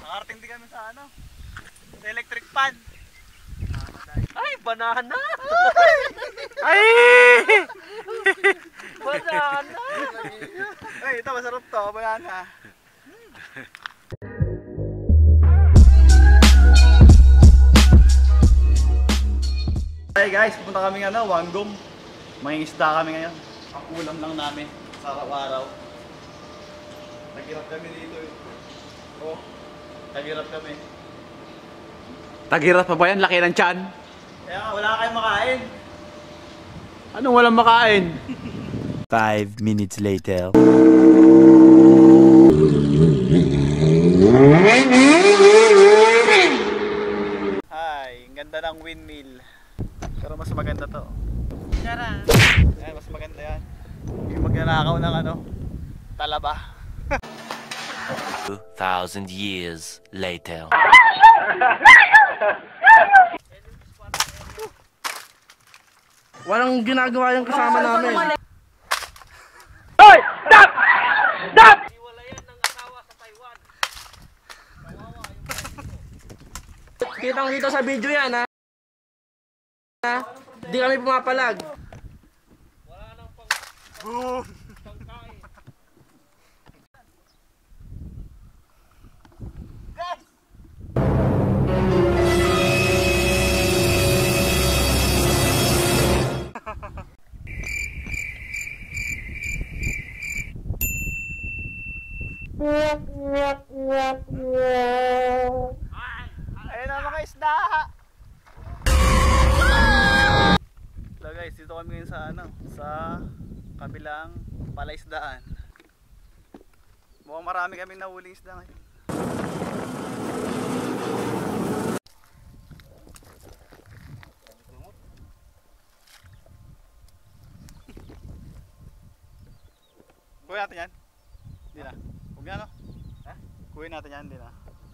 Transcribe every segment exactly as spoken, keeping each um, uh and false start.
Nakarating din kami sa ano, sa electric pan. Ay, banana! Ay! Banana! Ay, ito masarap to, banana. Hey guys, pupunta kami ng ano, Wanggong. Mangingisda kami ngayon. Ang ulam lang namin sa araw-araw. Naghirap kami dito eh. Oh, naghirap kami. Taghirap pa ba yan? Laki ng tiyan. Kaya nga, wala kayong makain. Anong walang makain? Five minutes later. Hi, ang ganda ng windmill. Pero mas maganda to. Tara! Ayan, mas maganda yan. Yung magnanakaw ng ano, talaba. Two thousand years later. Walang ginagawa yung kasama namin. Hoy! Stop! Stop! Iwalayan ng asawa sa Taiwan. Kitang dito sa video yan, ha? Ha? Di kami pumapalag. Wala nang pang... Boom! pangkain. Ayun na mga isda! So guys, dito kami ngayon sa ano, sa kabilang palaisdaan. Mukhang marami kaming nahuling isda ngayon. Kuha natin yan. Hindi na. Huwag na no? Ha? Kuha natin yan, hindi na.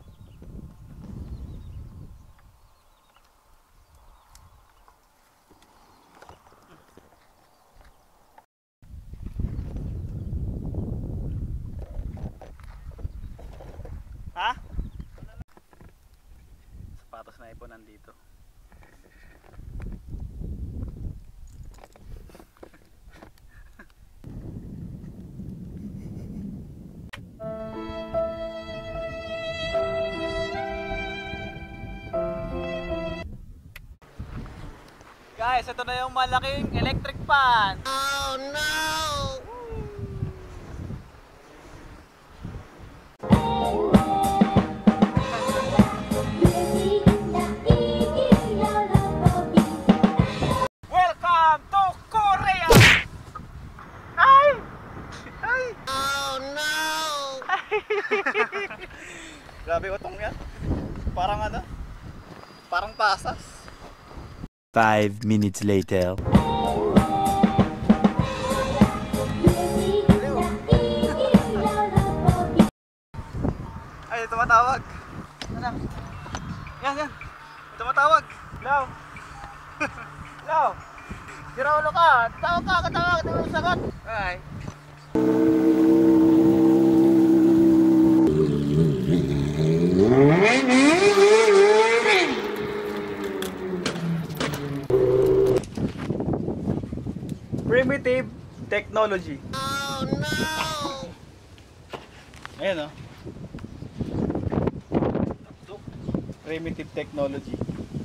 Ha? Sapatos na ipon nandito. Guys, ito na yung malaking electric pan. Oh no! Welcome to Korea! Ay! Ay! Oh no! Grabe utong yan. Parang ano? Parang pasas. Five minutes later. Ay, tumatawag. Ano? Yan, yan. Tumatawag. Hello. Hello. Giraulo ka. Tawag ka, katawag. Ito yung sagot. Ay. Primitive technology. Oh no! Ayan o. Primitive technology.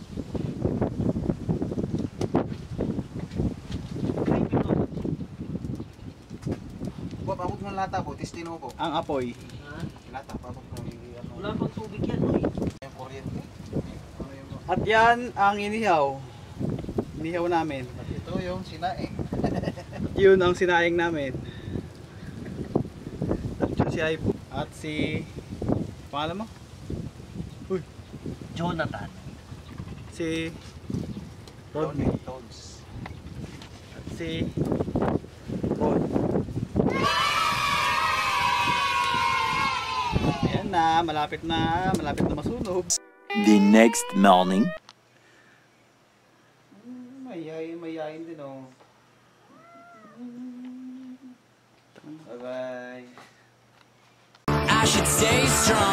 Po, pabot ng lata po, testino po. Ang apoy. Ha? Lata, pabot ng ano. Wala pang tubig yan, oy. Yung kuryente. Ano yung... At yan ang inihaw. Inihaw namin. At ito yung sinaing. Yun ang sinaing namin. At yun si Aipo. At si... Pangalan mo? Uy. Jonathan. Si... Rodney. Toads. At si... Rod. Ayan na. Malapit na. Malapit na masunog. The next morning. Mayayin, mayayin din oh. Bye bye. I should stay strong.